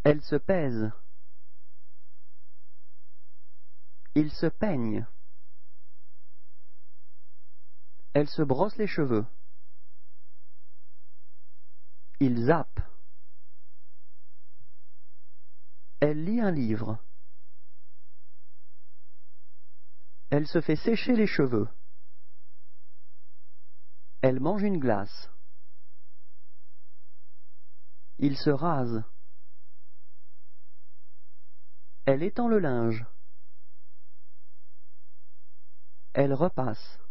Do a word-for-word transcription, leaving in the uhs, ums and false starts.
Elle se pèse. Il se peigne. Elle se brosse les cheveux. Il zappe. Elle lit un livre. Elle se fait sécher les cheveux. Elle mange une glace. Il se rase. Elle étend le linge. Elle repasse.